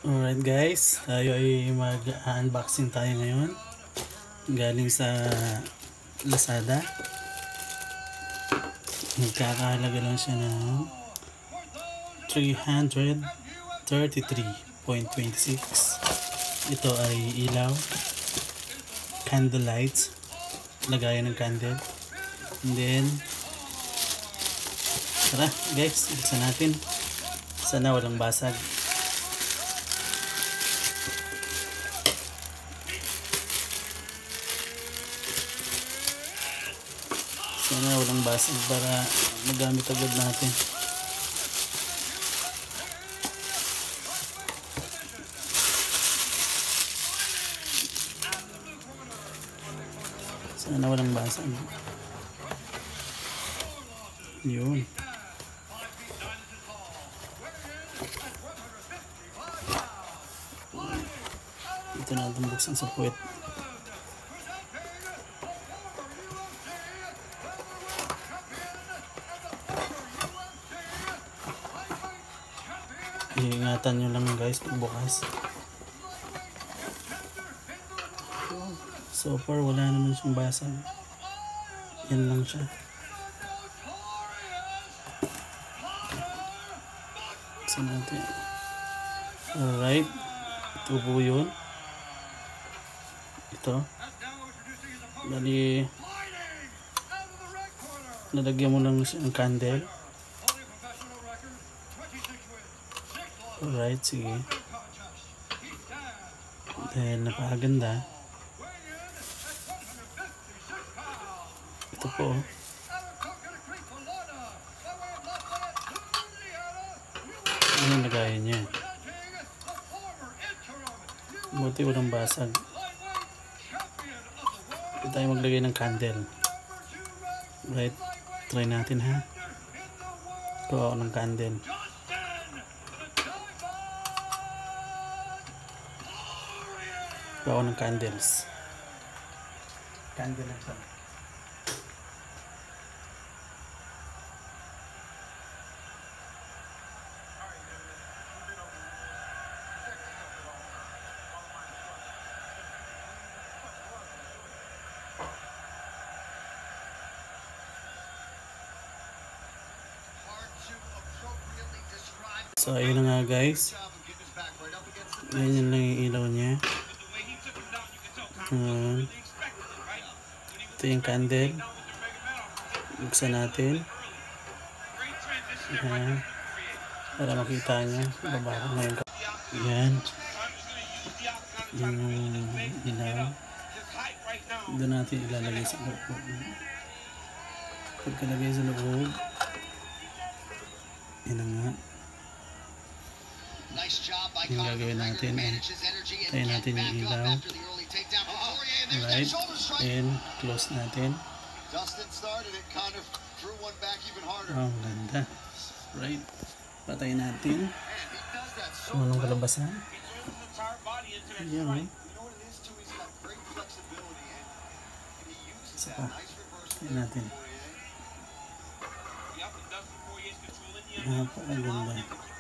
Alright guys, tayo ay mag-unboxing tayo ngayon. Galing sa Lazada. Nagkakahalaga lang siya ng 333.26. Ito ay ilaw, candle lights, lagayan ng candle. And then, tara guys, buksan natin. Sana walang basag. Sana walang basag para magamit agad natin. Sana walang basag. Yun. Ito natin buksan sa puwet. Iingatan nyo lang guys pagbukas. So far wala naman siyang basag. Yan lang siya. Buksan natin. Alright. Ito po yun. Ito. Bali, nalagyan mo lang siya ng candle. Alright, sige. Dahil napakaganda. Ito po. Ano yung lagayan niya? Buti walang basag. Ito tayo maglagay ng candle. Right, try natin ha. Kuha ako ng candle. Kuha ako ng candles. Candle lang ito. So ayun na nga guys. Ganyan lang yung ilaw niya. Ito yung candle. Buksan natin. Ayan. Para makita niya. Bababa na yung yan. Yan yung ilaw. Doon natin ilalagay sa loob. Pagkalagay sa loob, yun na nga. Yung gagawin natin ay tayo natin yung ilaw. Alright, and close natin. Oh, ganda. Right, patayin natin. Kung anong kalabasan. Ayan, right. Isa pa, patayin natin. Napakaganda.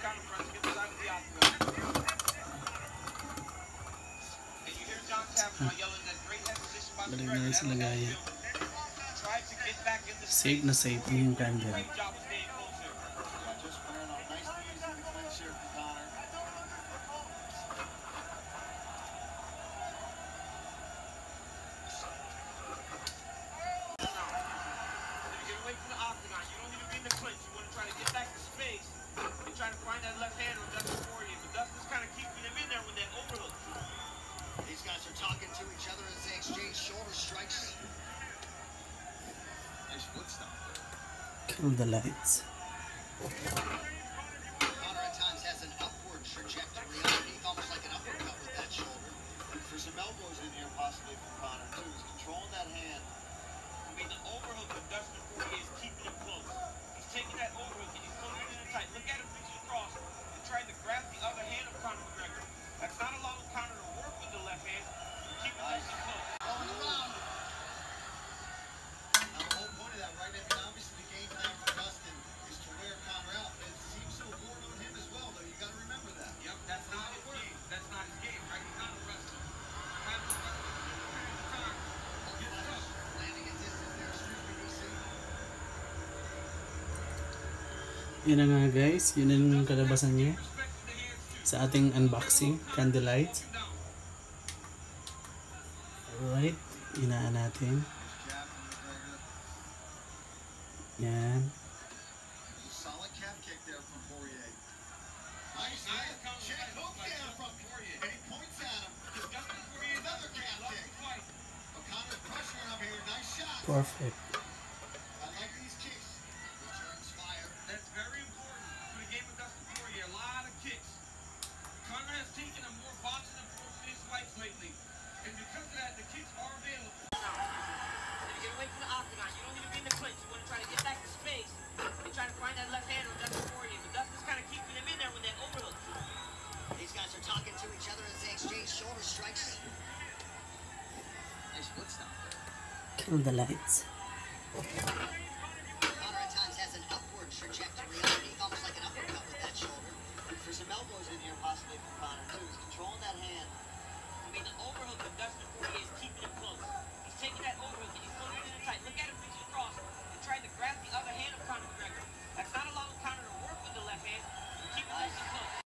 Balik na sa lagayan. Safe na safe yung candle. Kill the lights. Connor at times has an upward trajectory underneath, almost like an uppercut with that shoulder. For some elbows in here possibly from Connor too. He's controlling that hand. I mean, the overhook of Dustin Poirier is keeping him close. He's taking that overhook and he's pulling it in tight. Look at him reaching across and trying to grab the other hand of Conor McGregor. That's not allowing Conor to work with the left hand. Keeping Dustin close. Going around. Now the whole point of that right hand, obviously the game plan for Dustin is Yun na nga guys, yun na yung kalabasan niya sa ating unboxing, Candlelight. Alright, inaan natin. Yan. Solid calf kick there from Poirier. Nice check hook there from Poirier. And he points at him. Another calf kick. O'Connor's pressuring him here. Nice shot. Perfect. I like these kicks. Returns fire. That's very important for the game of Dustin Poirier. A lot of kicks. Conor has taken a more boxing approach to his fights lately. And because of that, the kicks are available. You get away from the octagon. You don't need to be in the clinch. You want to try to get back to space and try to find that left hand on Dustin Poirier. But Dustin's kind of keeping him in there with that overhook. These guys are talking to each other as they exchange shoulder strikes. Nice foot stomp there. Kill the lights.